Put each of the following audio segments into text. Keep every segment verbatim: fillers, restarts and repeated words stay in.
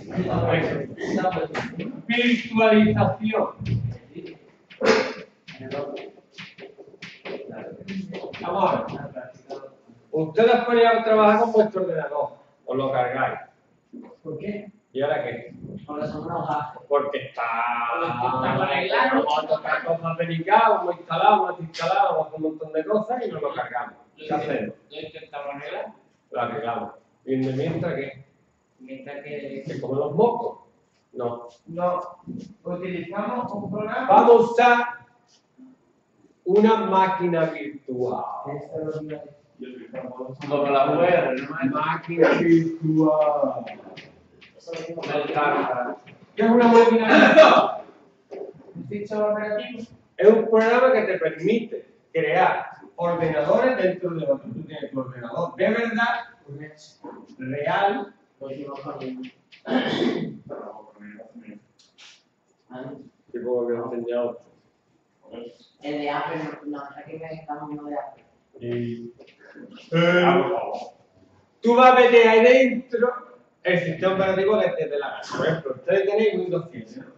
Virtualización. Vamos a ver. Ustedes podrían trabajar con vuestro ordenador. Os lo cargáis. ¿Por qué? ¿Y ahora qué? Porque son unos gafos. Porque está. Está arreglado. Vamos a tocar cosas delicadas, vamos a instalar, vamos a instalar, vamos a hacer un montón de cosas y nos lo cargamos. ¿Qué hacemos? ¿Lo intentamos arreglar? Lo arreglamos. ¿Y de mientras qué? Mientras que... ¿Que como los mocos? No. No. Utilizamos un programa... Vamos a usar una máquina virtual. Como la web, ¿no? Máquina virtual. Eso ¿Qué es una máquina virtual? ¿Un ficho operativo? Es un programa que te permite crear ordenadores dentro de otro. Tú tienes tu ordenador de verdad, real. Lo hicimos con el... ¿Qué puedo que os he enseñado? El de Apple, no, aquí me estamos uno de Apple. Y... Eh, tú vas a meter ahí dentro el sistema operativo que te dé la gana. Por ejemplo, ustedes tenéis Windows cien, ¿no?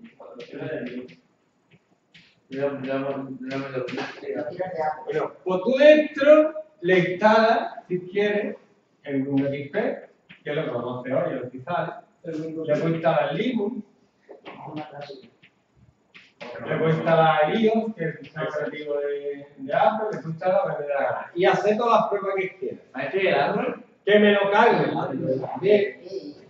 Bueno, pues tú dentro le instalas, si quieres, el Windows X P, que es lo que conoce hoy, el oficial. Le puedes instalar Linux, le puedes instalar iOS, que es el sistema operativo de, de Apple, le puedes instalar lo que te dé la gana. Y hacer todas las pruebas que quieras. ¿A este el árbol? Que me lo cargue. También.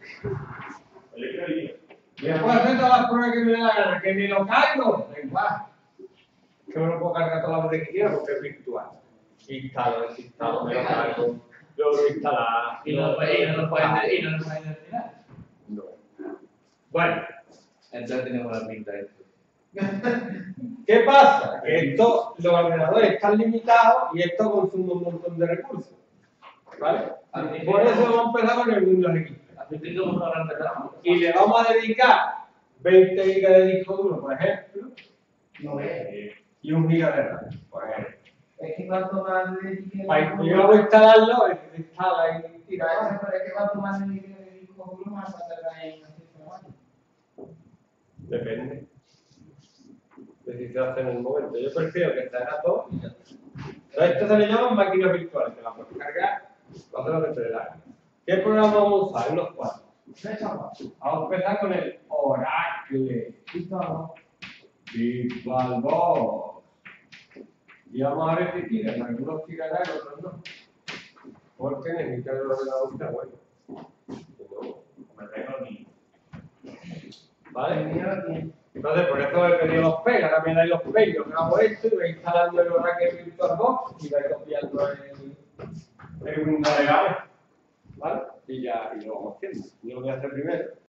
Y después hacer todas las pruebas que me dé la gana. Que me lo cargo. Da igual. Que me lo puedo cargar todas las veces que quiera porque es virtual. Instalo, desinstalo, me lo cargo. Luego lo instalar. Y no lo puedes terminar. No. Bueno. Entonces tenemos la pinta de esto. ¿Qué pasa? Que esto, los ordenadores están limitados y esto consume un montón de recursos. ¿Vale? Por eso vamos a empezar con el Windows X P. Y le vamos a dedicar veinte gigas de disco duro, por ejemplo, No ve. y un giga de RAM, por ejemplo. Es que cuanto más le dedique... Para yo voy a instalarlo, el que se instala y tira. Pero es que cuanto más le dedique el disco duro, más va a tardar en hacer trabajo. Depende. De si se hace en el momento. Yo prefiero que se haga todo y ya está. Pero esto se le llaman máquinas virtuales, que las puedes cargar, lo hace lo que te dé la gana. ¿Qué programa vamos a usar? Unos cuantos. Vamos a empezar con el Oracle VirtualBox. Y vamos a ver si tiran. Algunos tirarán, otros no. Porque necesitan el ordenador que bueno. ¿Vale? Entonces, por eso he pedido los pegs. Ahora me dais los pegs. Yo grabo esto y voy instalando el Oracle VirtualBox y voy copiando el, el Windows legal. ¿Vale? Y ya y lo vamos haciendo. Yo lo voy a hacer primero.